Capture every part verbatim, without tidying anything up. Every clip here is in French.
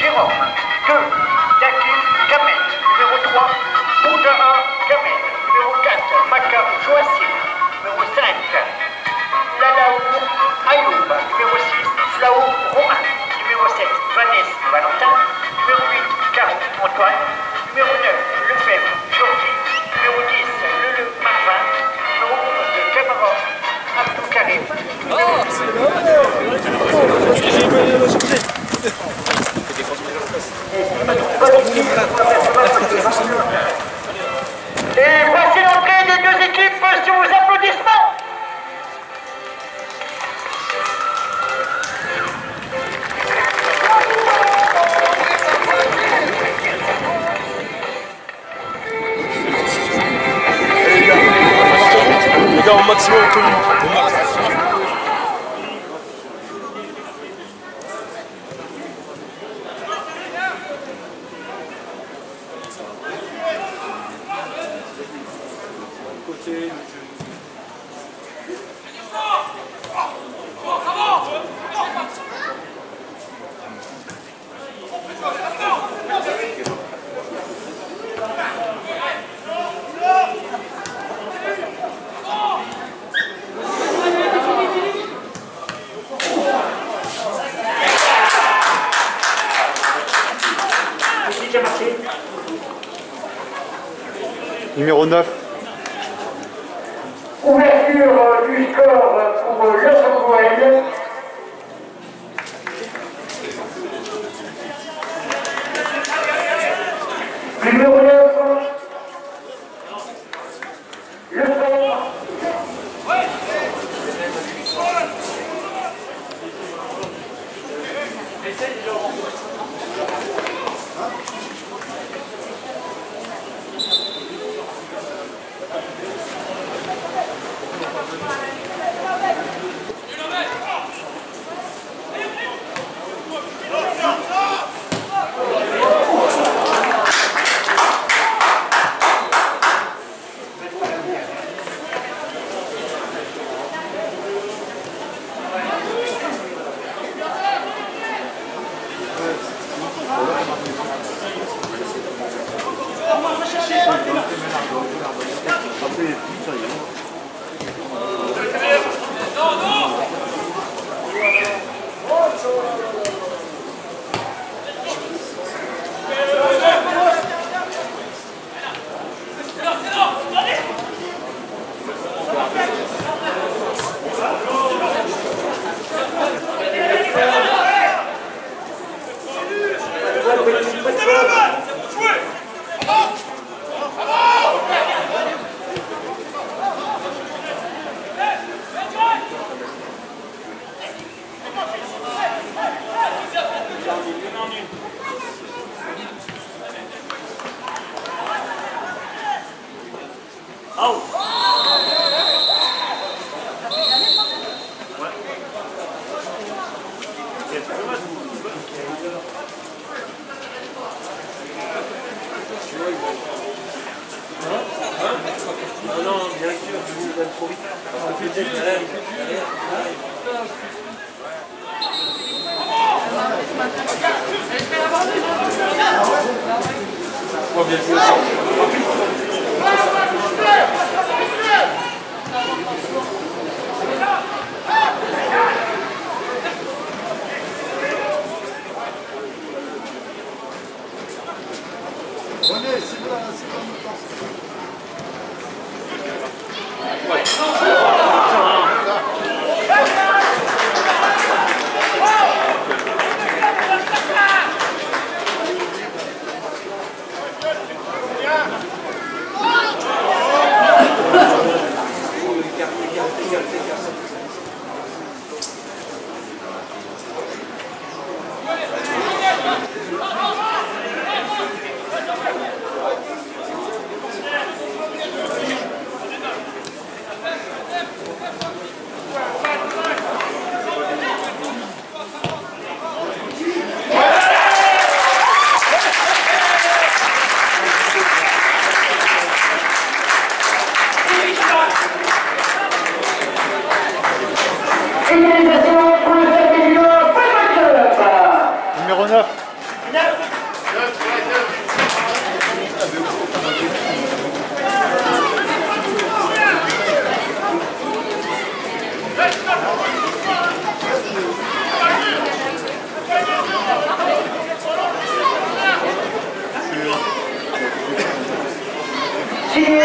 Jérôme. deux. Dakil Kamet. Numéro trois. Boudara Kamet. Numéro quatre. Makam Joassim. Numéro cinq. Lalaou Ayoub. Numéro six. Flao Romain. Numéro sept. Vanessa Valentin. Numéro huit. Caro Antoine. Numéro neuf. Lefebvre Georgie. Numéro dix. Lele Marvin. Numéro onze. Cameron Abdou Karim. Et voici l'entrée des deux équipes sur vos applaudissements. Les gars, au maximum connu. Au max. Numéro neuf. Ouverture du score pour l'Ossogoël. Numéro neuf. Lefebvre. Non, non, bien sûr, tu vas trop vite. Parce que tu dis, allez, allez, allez. Bien sûr. Venez, c'est là, c'est là, Bien.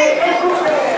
est ouvert.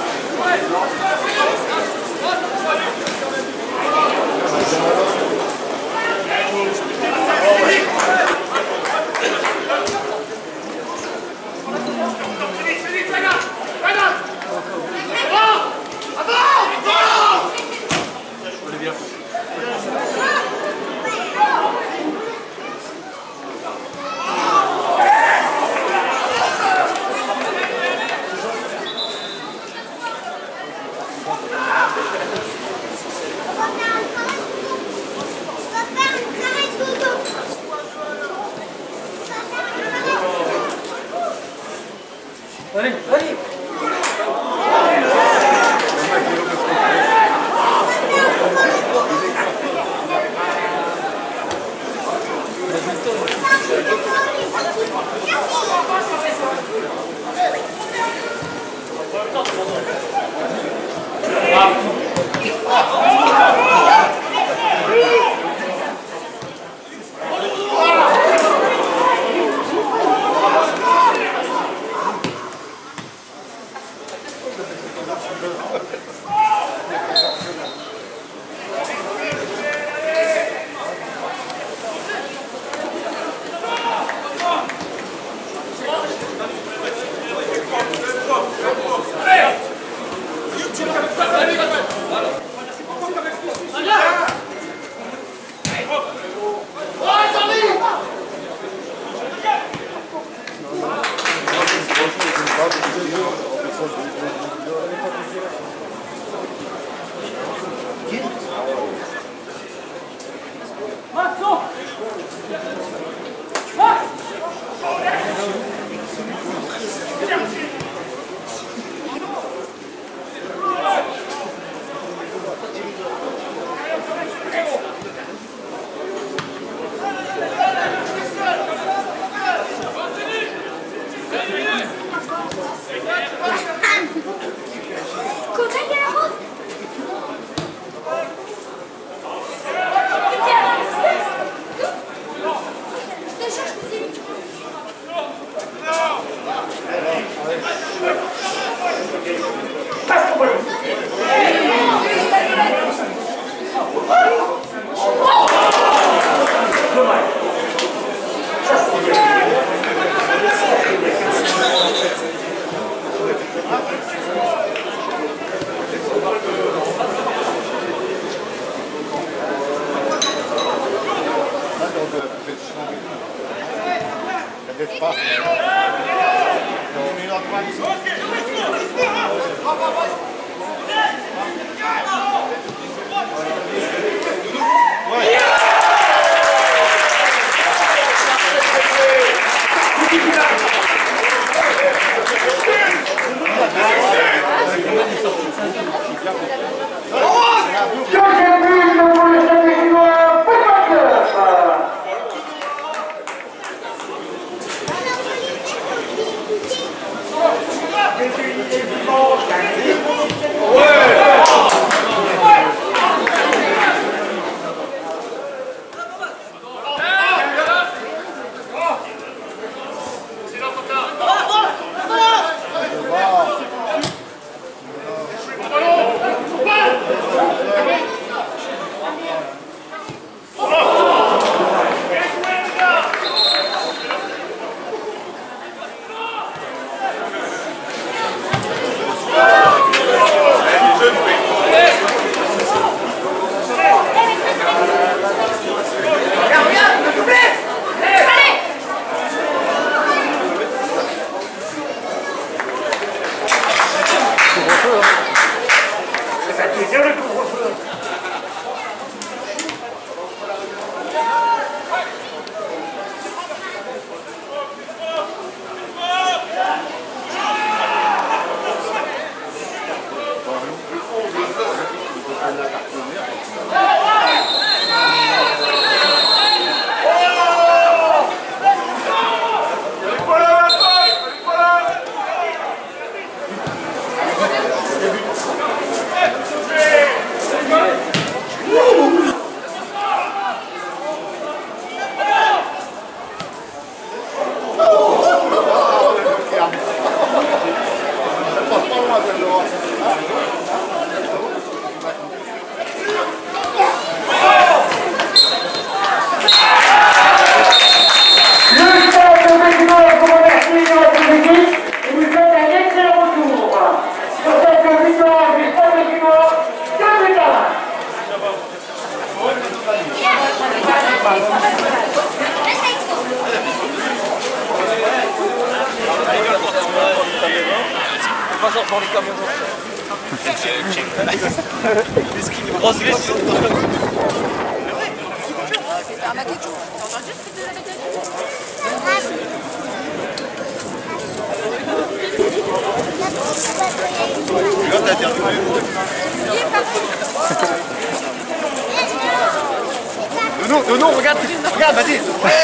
Allez, allez. Bravo! Dans les camions. Dono, Dono, regarde, regarde, vas-y.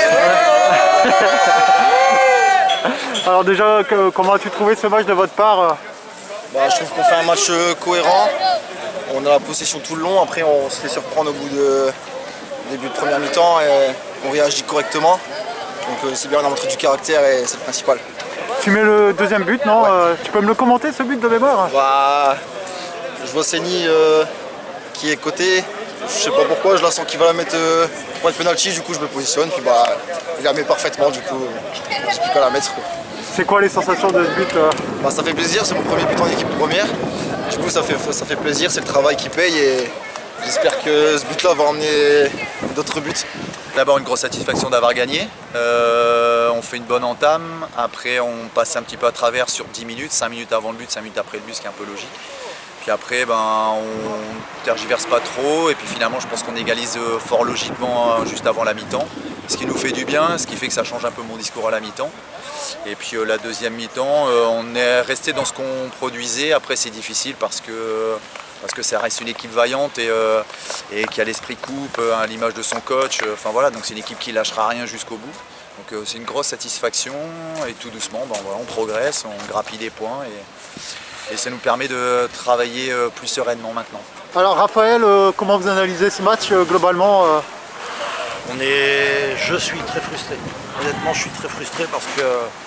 Alors déjà, que, comment as-tu trouvé ce match de votre part? Bah, je trouve qu'on fait un match cohérent. On a la possession tout le long, après on se fait surprendre au bout de début de première mi-temps et on réagit correctement. Donc c'est bien, on a montré du caractère et c'est le principal. Tu mets le deuxième but, non? Ouais. euh, Tu peux me le commenter, ce but de mémoire? Bah, je vois Seni euh, qui est coté. Je sais pas pourquoi, je la sens qu'il va la mettre euh, pour être penalty, du coup je me positionne, puis bah il la met parfaitement, du coup j'ai plus qu'à la mettre. C'est quoi les sensations de ce but? euh bah, Ça fait plaisir, c'est mon premier but en équipe première. Du coup ça fait, ça fait plaisir, c'est le travail qui paye et j'espère que ce but-là va emmener d'autres buts. D'abord une grosse satisfaction d'avoir gagné. Euh, on fait une bonne entame, après on passe un petit peu à travers sur dix minutes, cinq minutes avant le but, cinq minutes après le but, ce qui est un peu logique. Puis après, ben, on tergiverse pas trop et puis finalement je pense qu'on égalise fort logiquement juste avant la mi-temps. Ce qui nous fait du bien, ce qui fait que ça change un peu mon discours à la mi-temps. Et puis euh, la deuxième mi-temps, euh, on est resté dans ce qu'on produisait. Après c'est difficile parce que, parce que ça reste une équipe vaillante et, euh, et qui a l'esprit coupe à l'image de son coach. Enfin voilà, donc c'est une équipe qui lâchera rien jusqu'au bout. Donc euh, c'est une grosse satisfaction et tout doucement, ben, voilà, on progresse, on grappille des points. Et, Et ça nous permet de travailler plus sereinement maintenant. Alors Raphaël, euh, comment vous analysez ce match euh, globalement euh... On est... Je suis très frustré. Honnêtement, je suis très frustré parce que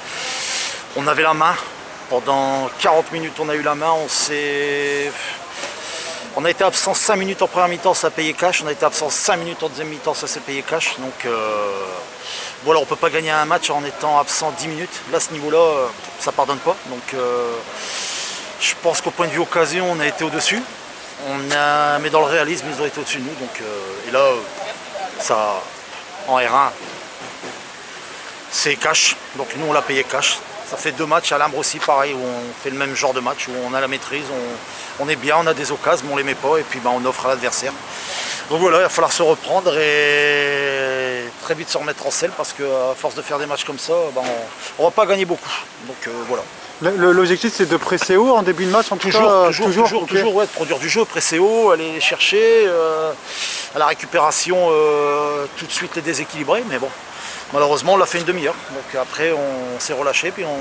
on avait la main. Pendant quarante minutes, on a eu la main. On s'est... On a été absent cinq minutes en première mi-temps, ça a payé cash. On a été absent cinq minutes en deuxième mi-temps, ça s'est payé cash. Donc euh... voilà, on ne peut pas gagner un match en étant absent dix minutes. Là, à ce niveau-là, ça ne pardonne pas. Donc euh... je pense qu'au point de vue occasion, on a été au-dessus. On a... Mais dans le réalisme, ils ont été au-dessus de nous. Donc, euh... Et là, ça, en R un, c'est cash. Donc nous, on l'a payé cash. Ça fait deux matchs à Limbre aussi, pareil, où on fait le même genre de match, où on a la maîtrise, on, on est bien, on a des occasions, mais on ne les met pas, et puis ben, on offre à l'adversaire. Donc voilà, il va falloir se reprendre et très vite se remettre en selle, parce qu'à force de faire des matchs comme ça, ben, on ne va pas gagner beaucoup. Donc euh, voilà. L'objectif c'est de presser haut en début de match en tout toujours, cas, toujours, toujours, toujours, okay. toujours ouais, de produire du jeu, presser haut, aller les chercher, euh, à la récupération euh, tout de suite les déséquilibrer, mais bon, malheureusement on l'a fait une demi-heure, donc après on s'est relâché, puis on...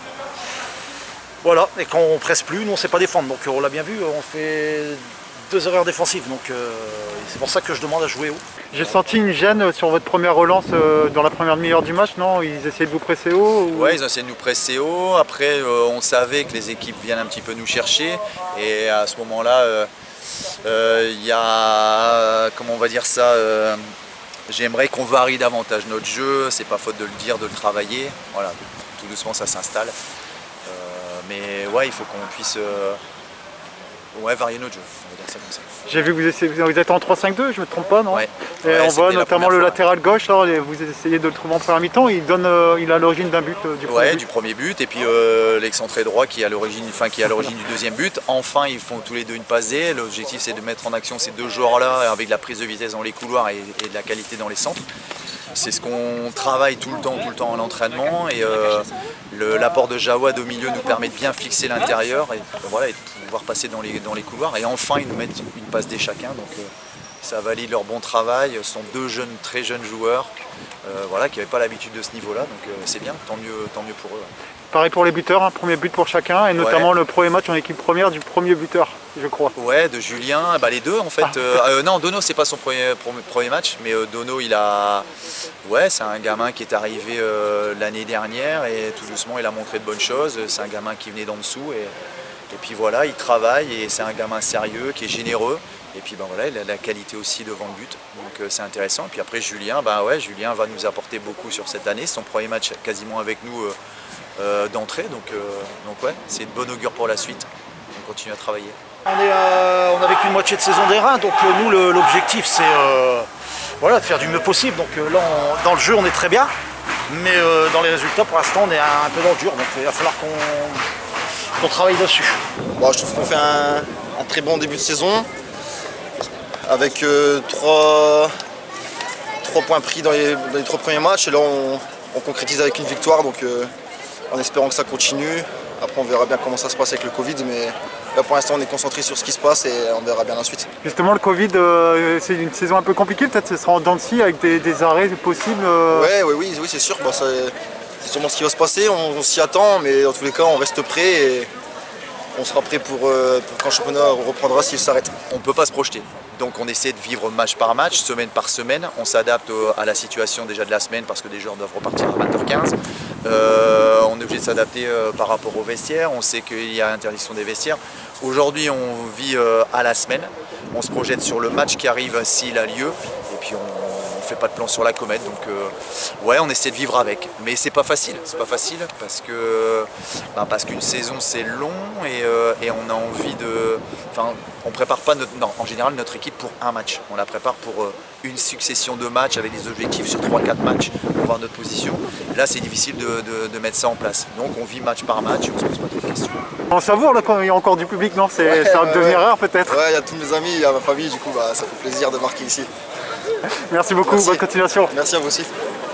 Voilà, et quand on presse plus, nous on ne sait pas défendre, donc on l'a bien vu, on fait deux erreurs défensives, donc euh, c'est pour ça que je demande à jouer haut. J'ai senti une gêne sur votre première relance euh, dans la première demi-heure du match, non? Ils essayaient de vous presser haut ou... Ouais, ils ont essayé de nous presser haut. Après, euh, on savait que les équipes viennent un petit peu nous chercher. Et à ce moment-là, il euh, euh, y a, comment on va dire ça, euh, j'aimerais qu'on varie davantage notre jeu. C'est pas faute de le dire, de le travailler. Voilà, tout doucement ça s'installe. Euh, mais ouais, il faut qu'on puisse euh, ouais, varier notre jeu. On va dire ça comme ça. J'ai vu que vous, essayez, vous êtes en trois cinq deux, je ne me trompe pas, non? Ouais. Et ouais, on voit notamment le fois, latéral gauche, là, vous essayez de le trouver en première mi-temps, il, donne, euh, il a l'origine d'un but euh, du premier ouais, but. du premier but, et puis euh, l'excentré droit qui est à l'origine enfin, qui est à l'origine du deuxième but. Enfin, ils font tous les deux une passe D. L'objectif, c'est de mettre en action ces deux joueurs-là avec de la prise de vitesse dans les couloirs et, et de la qualité dans les centres. C'est ce qu'on travaille tout le temps, tout le temps en entraînement, et euh, l'apport de Jawad au milieu nous permet de bien fixer l'intérieur et, voilà, et de pouvoir passer dans les, dans les couloirs. Et enfin, ils nous mettent une passe D chacun, donc euh, ça valide leur bon travail. Ce sont deux jeunes, très jeunes joueurs euh, voilà, qui n'avaient pas l'habitude de ce niveau-là, donc euh, c'est bien, tant mieux, tant mieux pour eux. Pareil pour les buteurs, un premier but pour chacun, et notamment ouais. le premier match en équipe première du premier buteur, je crois. Ouais, de Julien, bah les deux en fait. Ah. Euh, euh, non, Dono c'est pas son premier, premier match, mais euh, Dono il a... Ouais, c'est un gamin qui est arrivé euh, l'année dernière et tout doucement il a montré de bonnes choses. C'est un gamin qui venait d'en dessous et, Et puis voilà, il travaille et c'est un gamin sérieux, qui est généreux. Et puis ben voilà, il a la qualité aussi devant le but, donc euh, c'est intéressant. Et puis après Julien, ben ouais, Julien va nous apporter beaucoup sur cette année, c'est son premier match quasiment avec nous euh, euh, d'entrée, donc, euh, donc ouais, c'est de bon augure pour la suite. On continue à travailler. On est, euh, on a vécu une moitié de saison des Reins, donc euh, nous le, l'objectif c'est euh, voilà, de faire du mieux possible. Donc euh, là, on, dans le jeu on est très bien, mais euh, dans les résultats pour l'instant on est un, un peu dans le dur, donc il va falloir qu'on qu'on travaille dessus. Bon, je trouve qu'on fait un, un très bon début de saison. Avec euh, trois, trois points pris dans les, dans les trois premiers matchs, et là on, on concrétise avec une victoire, donc euh, en espérant que ça continue. Après on verra bien comment ça se passe avec le Covid, mais là pour l'instant on est concentré sur ce qui se passe et on verra bien la suite. Justement, le Covid, euh, c'est une saison un peu compliquée, peut-être ce sera en dents de scie avec des, des arrêts possibles euh... Ouais, ouais, oui, oui c'est sûr, bah, c'est sûrement ce qui va se passer, on, on s'y attend, mais dans tous les cas on reste prêt et on sera prêt pour, euh, pour quand le championnat reprendra s'il s'arrête. On ne peut pas se projeter. Donc on essaie de vivre match par match, semaine par semaine. On s'adapte à la situation déjà de la semaine parce que les joueurs doivent repartir à vingt heures quinze. Euh, on est obligé de s'adapter euh, par rapport aux vestiaires. On sait qu'il y a interdiction des vestiaires. Aujourd'hui on vit euh, à la semaine. On se projette sur le match qui arrive s'il a lieu. Et puis on ne fait pas de plan sur la comète. Donc euh, ouais, on essaie de vivre avec. Mais c'est pas facile. C'est pas facile parce que bah, parce qu'une saison c'est long et, euh, et on a envie de. Enfin, on prépare pas notre. Non, en général notre équipe pour un match. On la prépare pour euh, une succession de matchs avec des objectifs sur trois quatre matchs pour voir notre position. Là c'est difficile de, de, de mettre ça en place. Donc on vit match par match et on se pose pas trop de questions. On savoure là quand il y a encore du public, non? C'est Ouais, ça va ouais, devenir ouais. rare peut-être. Ouais, il y a tous mes amis, il y a ma famille, du coup bah, ça fait plaisir de marquer ici. Merci beaucoup, Merci. bonne continuation. Merci à vous aussi.